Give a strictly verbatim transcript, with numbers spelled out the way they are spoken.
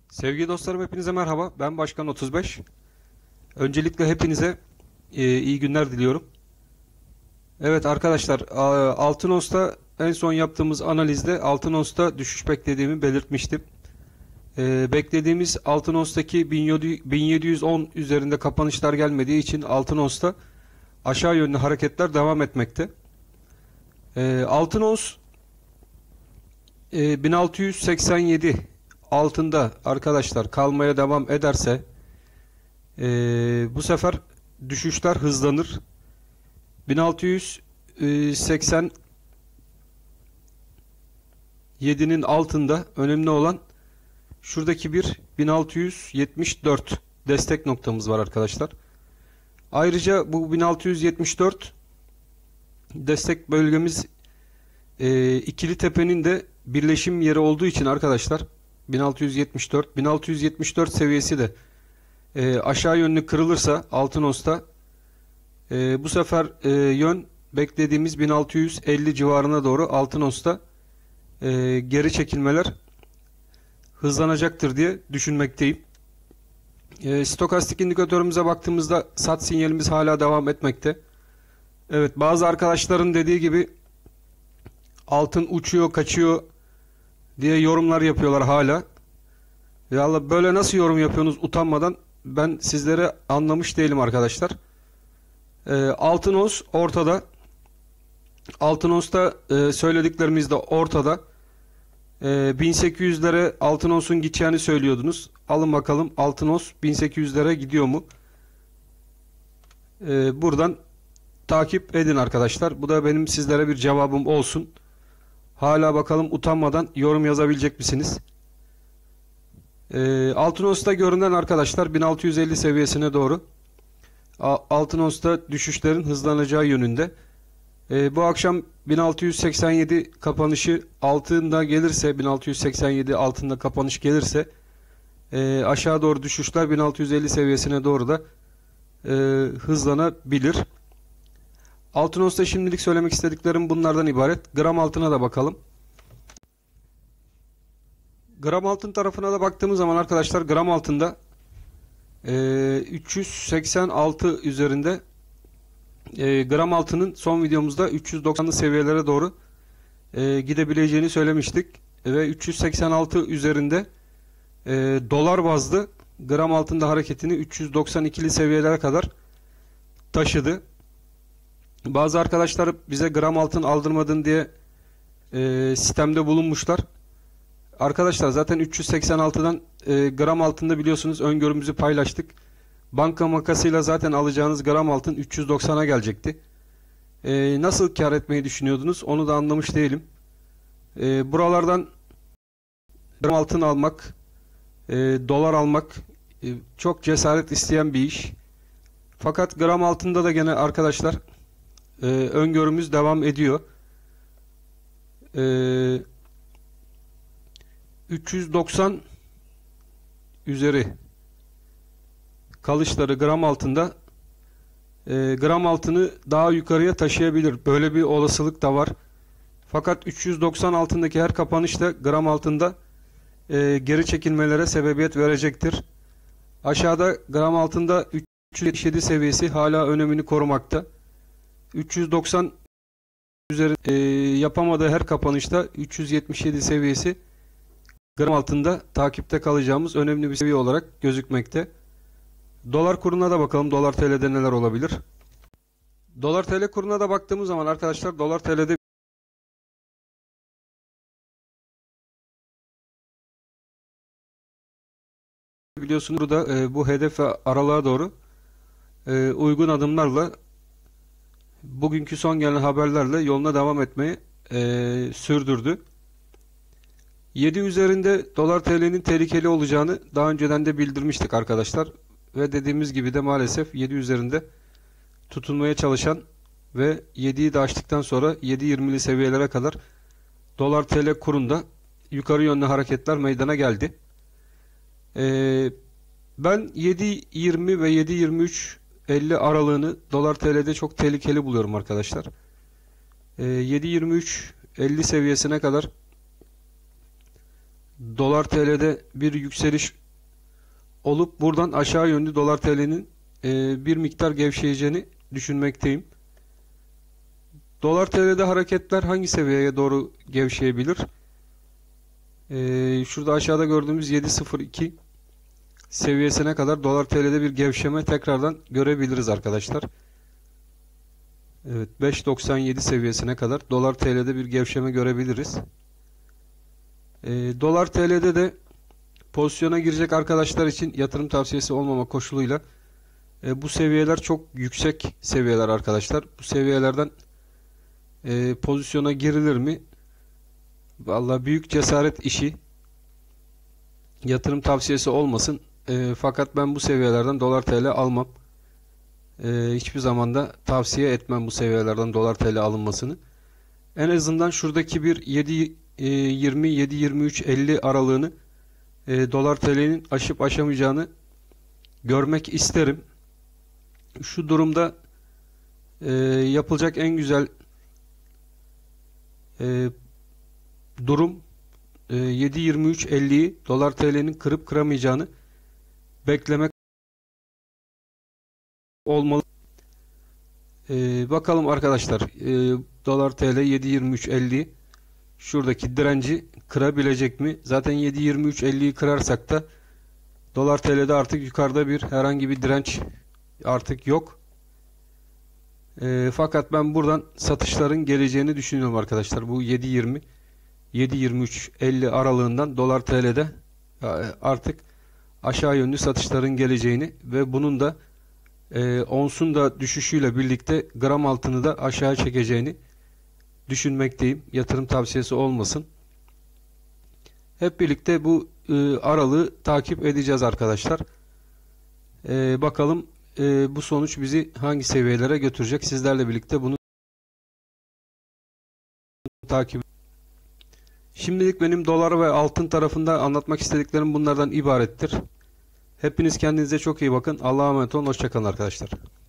Sevgili dostlarım, hepinize merhaba. Ben Başkan otuz beş. Öncelikle hepinize e, iyi günler diliyorum. Evet arkadaşlar, a- Altın Os'ta en son yaptığımız analizde Altın Os'ta düşüş beklediğimi belirtmiştim. E, beklediğimiz Altın Os'taki bin yedi yüz on üzerinde kapanışlar gelmediği için Altın Os'ta aşağı yönlü hareketler devam etmekte. E, Altın Os e, bin altı yüz seksen yedi altında arkadaşlar kalmaya devam ederse Ee, bu sefer düşüşler hızlanır. bin altı yüz seksen yedinin altında önemli olan şuradaki bir bin altı yüz yetmiş dört destek noktamız var arkadaşlar. Ayrıca bu bin altı yüz yetmiş dört destek bölgemiz e, ikili tepenin de birleşim yeri olduğu için arkadaşlar bin altı yüz yetmiş dört bin altı yüz yetmiş dört seviyesi de E, aşağı yönlü kırılırsa Altın Os'ta e, bu sefer e, yön beklediğimiz bin altı yüz elli civarına doğru Altın Os'ta e, geri çekilmeler hızlanacaktır diye düşünmekteyim. E, stokastik indikatörümüze baktığımızda sat sinyalimiz hala devam etmekte. Evet, bazı arkadaşların dediği gibi altın uçuyor kaçıyor diye yorumlar yapıyorlar hala. Ya böyle nasıl yorum yapıyorsunuz utanmadan? Ben sizlere anlamış değilim arkadaşlar. Ee, Altın Os ortada. Altın Os'ta e, söylediklerimiz de ortada. E, bin sekiz yüzlere Altın Os'un gideceğini söylüyordunuz. Alın bakalım Altın Os bin sekiz yüzlere gidiyor mu? E, buradan takip edin arkadaşlar. Bu da benim sizlere bir cevabım olsun. Hala bakalım utanmadan yorum yazabilecek misiniz? E, Altın Os'ta görünen arkadaşlar bin altı yüz elli seviyesine doğru. Altın Os'ta düşüşlerin hızlanacağı yönünde. E, bu akşam bin altı yüz seksen yedi kapanışı altında gelirse, bin altı yüz seksen yedi altında kapanış gelirse e, aşağı doğru düşüşler bin altı yüz elli seviyesine doğru da e, hızlanabilir. Altın Os'ta şimdilik söylemek istediklerim bunlardan ibaret. Gram altına da bakalım. Gram altın tarafına da baktığımız zaman arkadaşlar gram altında e, üç yüz seksen altı üzerinde e, gram altının son videomuzda üç yüz doksanlı seviyelere doğru e, gidebileceğini söylemiştik ve üç yüz seksen altı üzerinde e, dolar bazlı gram altında hareketini üç yüz doksan ikili seviyelere kadar taşıdı. Bazı arkadaşlar bize gram altın aldırmadın diye e, sistemde bulunmuşlar. Arkadaşlar zaten üç yüz seksen altıdan e, gram altında biliyorsunuz öngörümüzü paylaştık. Banka makasıyla zaten alacağınız gram altın üç yüz doksana gelecekti. E, nasıl kar etmeyi düşünüyordunuz onu da anlamış değilim. E, buralardan gram altın almak, e, dolar almak e, çok cesaret isteyen bir iş. Fakat gram altında da gene arkadaşlar e, öngörümüz devam ediyor. E, üç yüz doksan üzeri kalışları gram altında e, gram altını daha yukarıya taşıyabilir. Böyle bir olasılık da var. Fakat üç yüz doksan altındaki her kapanış da gram altında e, geri çekilmelere sebebiyet verecektir. Aşağıda gram altında üç yüz yetmiş yedi seviyesi hala önemini korumakta. üç yüz doksan üzeri e, yapamadığı her kapanışta üç yüz yetmiş yedi seviyesi gram altında takipte kalacağımız önemli bir seviye olarak gözükmekte. Dolar kuruna da bakalım. Dolar T L'de neler olabilir? Dolar T L kuruna da baktığımız zaman arkadaşlar Dolar T L'de biliyorsunuz burada e, bu hedef ve aralığa doğru e, uygun adımlarla bugünkü son gelen haberlerle yoluna devam etmeyi e, sürdürdü. yedi üzerinde Dolar T L'nin tehlikeli olacağını daha önceden de bildirmiştik arkadaşlar. Ve dediğimiz gibi de maalesef yedi üzerinde tutunmaya çalışan ve yediyi de aştıktan sonra yedi yirmili seviyelere kadar Dolar T L kurunda yukarı yönlü hareketler meydana geldi. Ee, ben yedi yirmi ve yedi yirmi üç elli aralığını Dolar T L'de çok tehlikeli buluyorum arkadaşlar. Ee, yedi yirmi üç elli seviyesine kadar dolar T L'de bir yükseliş olup buradan aşağı yönlü dolar T L'nin e, bir miktar gevşeyeceğini düşünmekteyim. Dolar T L'de hareketler hangi seviyeye doğru gevşeyebilir? E, şurada aşağıda gördüğümüz yedi nokta sıfır iki seviyesine kadar dolar T L'de bir gevşeme tekrardan görebiliriz arkadaşlar. Evet, beş nokta doksan yedi seviyesine kadar dolar T L'de bir gevşeme görebiliriz. E, dolar T L'de de pozisyona girecek arkadaşlar için yatırım tavsiyesi olmama koşuluyla e, bu seviyeler çok yüksek seviyeler arkadaşlar. Bu seviyelerden e, pozisyona girilir mi? Vallahi büyük cesaret işi. Yatırım tavsiyesi olmasın. E, fakat ben bu seviyelerden dolar T L almam. E, hiçbir zaman da tavsiye etmem bu seviyelerden dolar T L alınmasını. En azından şuradaki bir yedi yirmi yedi yirmi üç elli aralığını e, dolar T L'nin aşıp aşamayacağını görmek isterim. Şu durumda e, yapılacak en güzel e, durum e, yedi yirmi üç elliyi dolar T L'nin kırıp kıramayacağını beklemek olmalı. E, bakalım arkadaşlar, e, dolar T L yedi yirmi üç elli şuradaki direnci kırabilecek mi? Zaten yedi yirmi üç elliyi kırarsak da dolar T L'de artık yukarıda bir herhangi bir direnç artık yok. E, fakat ben buradan satışların geleceğini düşünüyorum arkadaşlar. Bu yedi yirmi yedi yirmi üç elli aralığından dolar T L'de artık aşağı yönlü satışların geleceğini ve bunun da e, onsun da düşüşüyle birlikte gram altını da aşağı çekeceğini düşünmekteyim. Yatırım tavsiyesi olmasın. Hep birlikte bu e, aralığı takip edeceğiz arkadaşlar. E, bakalım e, bu sonuç bizi hangi seviyelere götürecek? Sizlerle birlikte bunu takip. Şimdilik benim dolar ve altın tarafında anlatmak istediklerim bunlardan ibarettir. Hepiniz kendinize çok iyi bakın. Allah'a emanet olun. Hoşça kalın arkadaşlar.